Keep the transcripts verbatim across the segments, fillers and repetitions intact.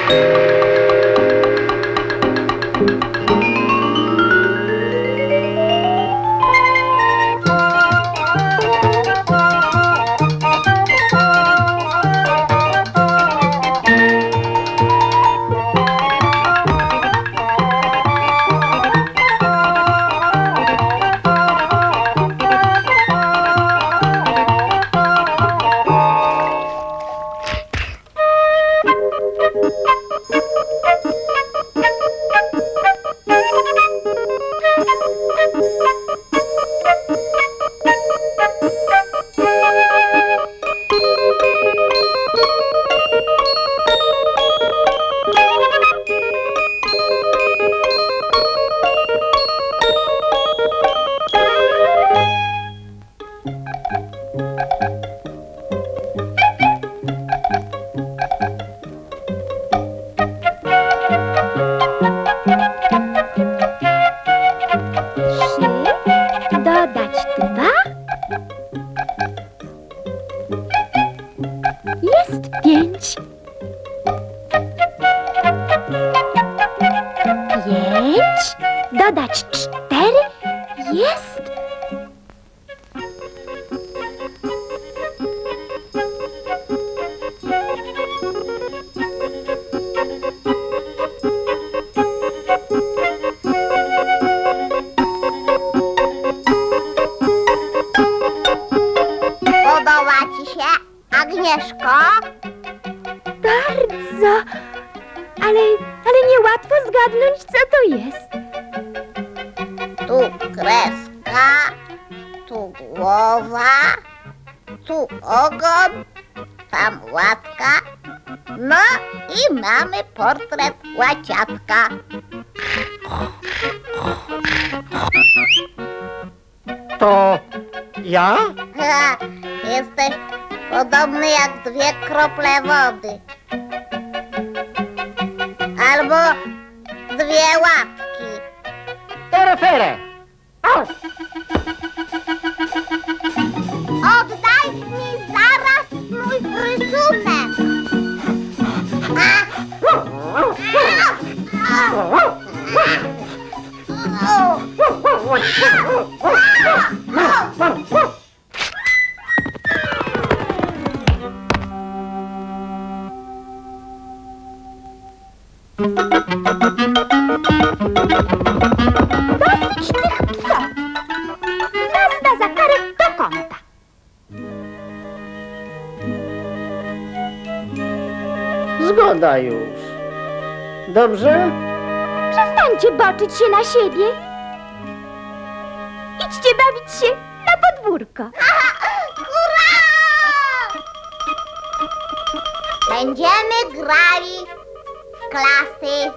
Dodać cztery? Jest. Podoba ci się, Agnieszko? Bardzo. Ale, ale niełatwo zgadnąć, co to jest. Tu kreska, tu głowa, tu ogon, tam łatka. No i mamy portret łaciatka. To ja? Ha, jesteś podobny jak dwie krople wody. Albo dwie łapki. Terefere! Oddaj mi zaraz mój rysunek. Dosyć tych psot. Jazda za karę do kąta. Zgoda już. Dobrze? Przestańcie boczyć się na siebie. Idźcie bawić się na podwórko. Hurra! Będziemy grali w klasy.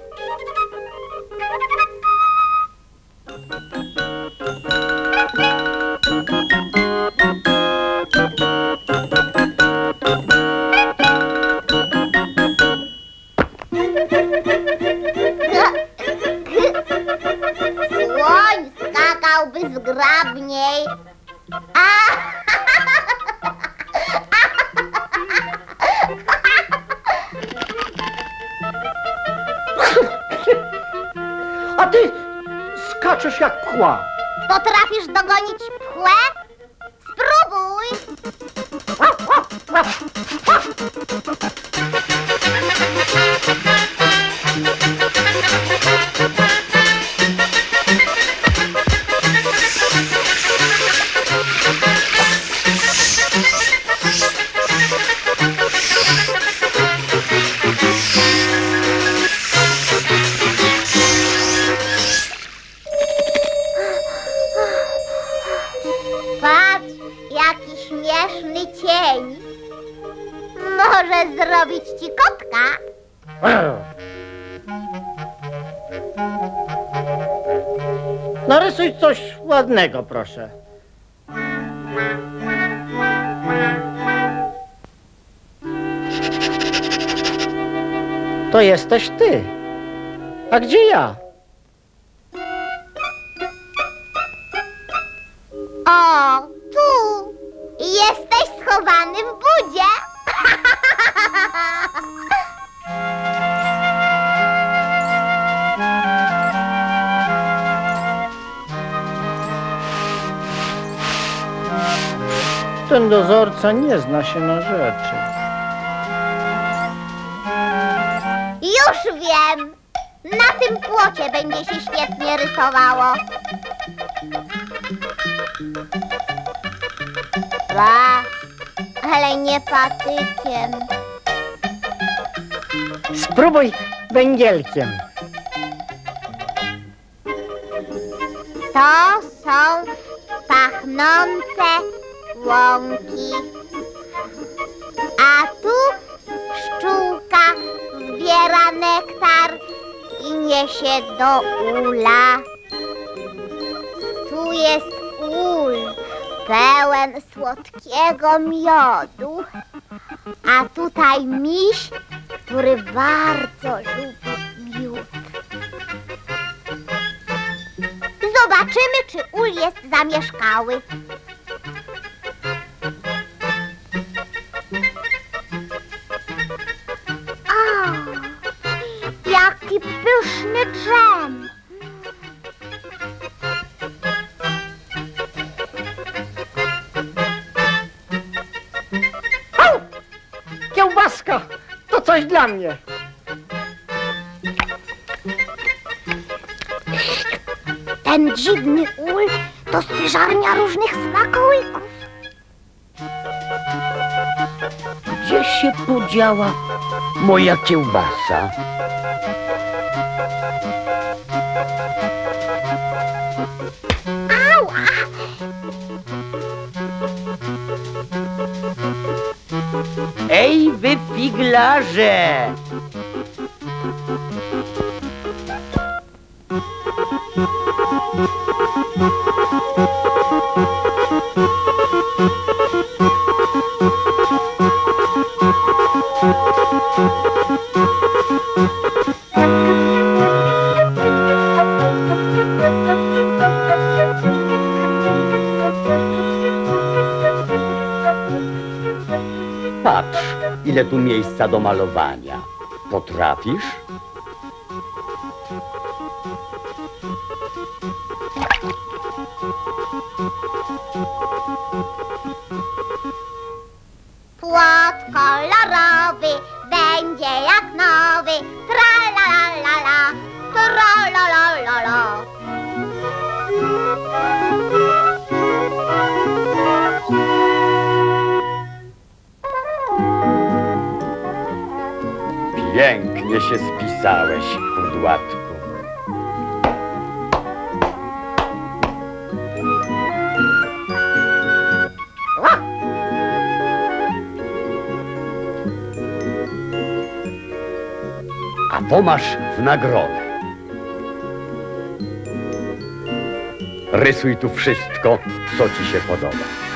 Słoń skakałby zgrabniej. A! A ty skaczesz jak kła. Potrafisz dogonić pchłę? Spróbuj! Patrz, jaki śmieszny cień. Może zrobić ci kotka? Narysuj coś ładnego, proszę. To jesteś ty. A gdzie ja? O, tu! Jesteś schowany w budzie. Ten dozorca nie zna się na rzeczy. Już wiem! Na tym płocie będzie się świetnie rysowało. Ba, ale nie patykiem. Spróbuj węgielkiem. To są pachnące łąki. A tu pszczółka zbiera nektar i niesie do ula. Tu jest ul pełen słodkiego miodu, a tutaj miś, który bardzo lubi miód. Zobaczymy, czy ul jest zamieszkały. O, jaki pyszny dżem! Au! Kiełbaska! To coś dla mnie. Ten dziwny ul to spiżarnia różnych smakołyków. Gdzie się podziała moja kiełbasa? Ała! Ej, wy figlarze! Patrz, ile tu miejsca do malowania. Potrafisz? Płot kolorowy będzie jak nowy. Tra-la-la-la-la, tra-la-la-la-la. Pięknie się spisałeś, kudłatku. A to masz w nagrodę. Rysuj tu wszystko, co ci się podoba.